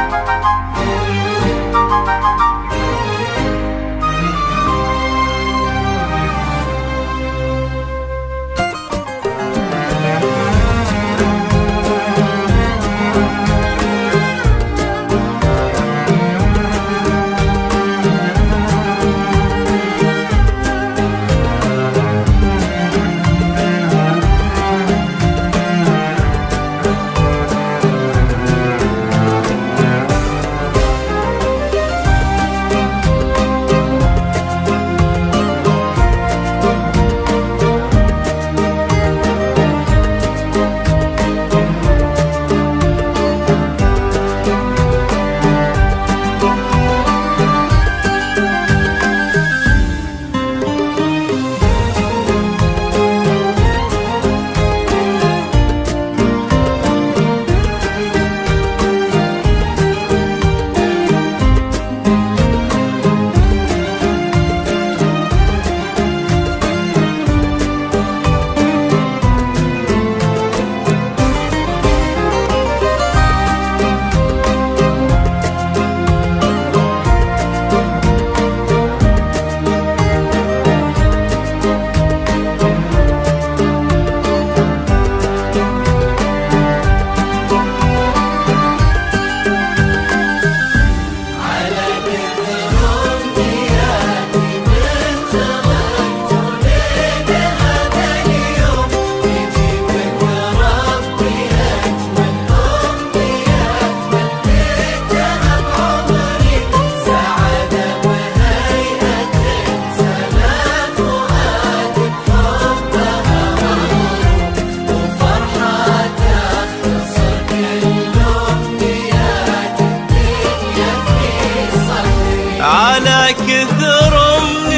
كثر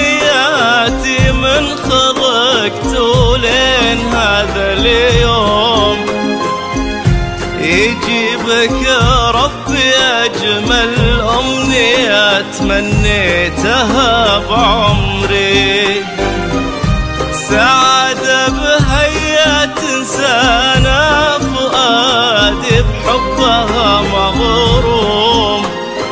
امنياتي من خلقت ولين هذا اليوم يجيبك يا ربي اجمل امنية تمنيتها بعمري، سعادة بهيا تنسانا فؤادي بحبها مغروم،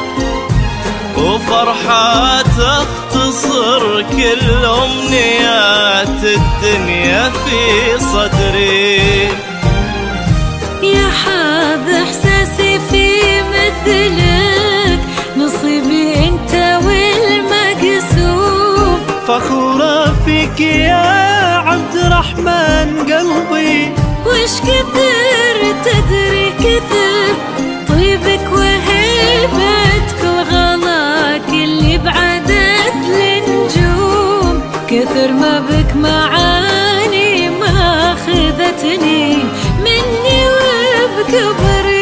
وفرحة تختصر كل أمنيات الدنيا في صدري. يا حاب إحساسي في مثلك، نصيبي أنت والمقسوم، فخورة فيك يا عبد الرحمن قلبي، وش كثر تدري كثر طيبك وهيبتك وغلاك اللي بعدت النجوم، كثر ما بك معاني ما خذتني مني وبكبري.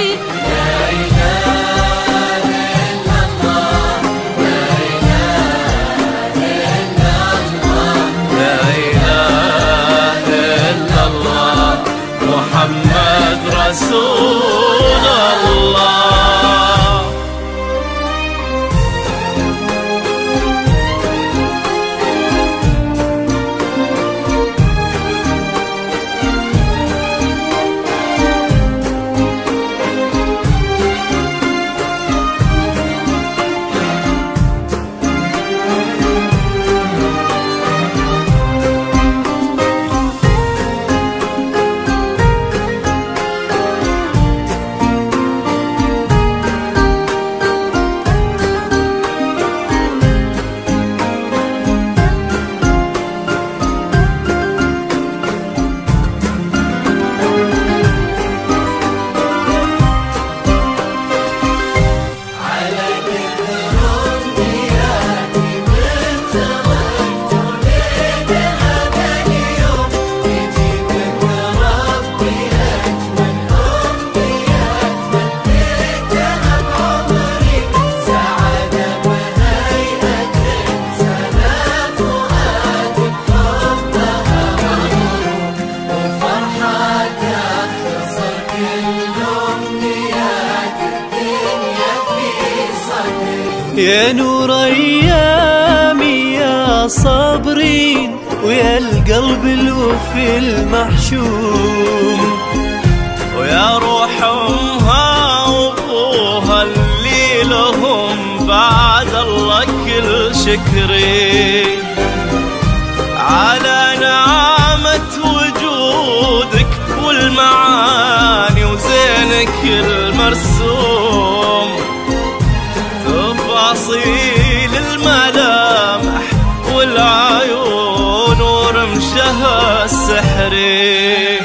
محمد رسول الله. يا نور ايامي يا صابرين، ويا القلب الوفي المحشوم، ويا روح امها وابوها لهم بعد الله كل شكري على نعمة وجودك والمعاني وزينك المرسوم، تفاصيل الملامح والعيون ورمشها السحري،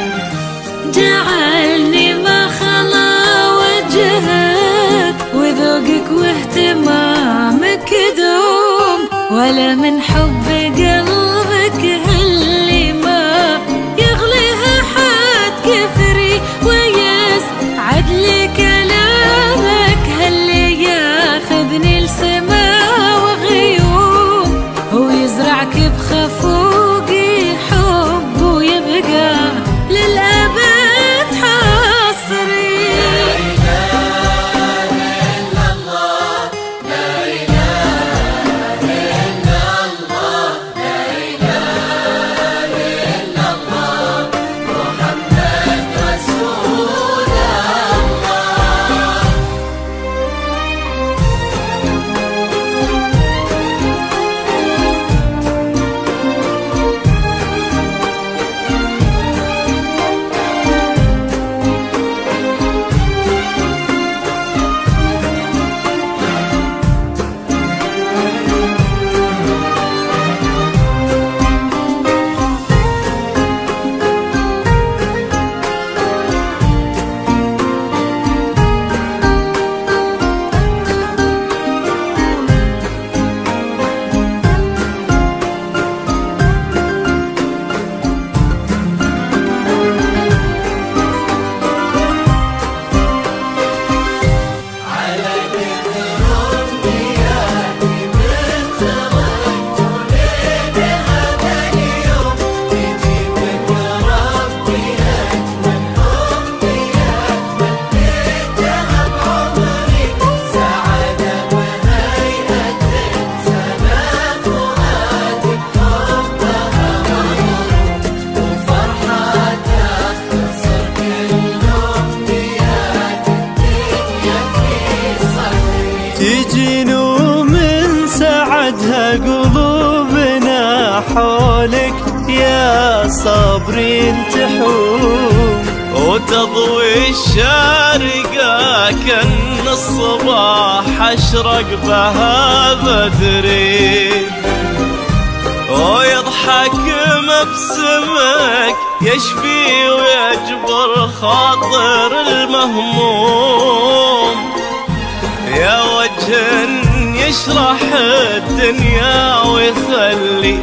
جعلني ما خلا وجهك وذوقك واهتمامك دوم، ولا من حب قلبك اللي ما يغليها حد كثري، ويسعد لي كلامك هاللي ياخذني لسما وغيوم، ويزرعك بخفوقي حب ويبقى للأبد حصري. تجينو من سعدها قلوبنا حولك يا صابرين تحوم، وتضوي الشارقة كأن الصباح أشرق بها بدري، ويضحك مبسمك يشفي ويجبر خاطر المهموم، يا وجه يشرح الدنيا ويخلي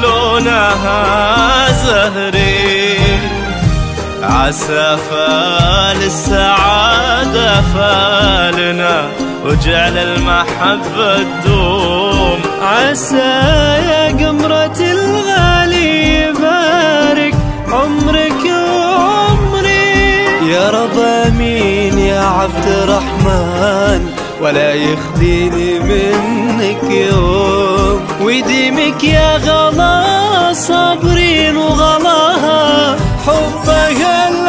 لونها زهري، عسى فال السعادة فالنا وجعل المحبة تدوم، عسى يا قمرة الغالي يبارك عمرك وعمري، يا رب امين يا عبد الرحمن ولا يخليني منك يوم، ويديمك يا غلا صابرين وغلاها حبها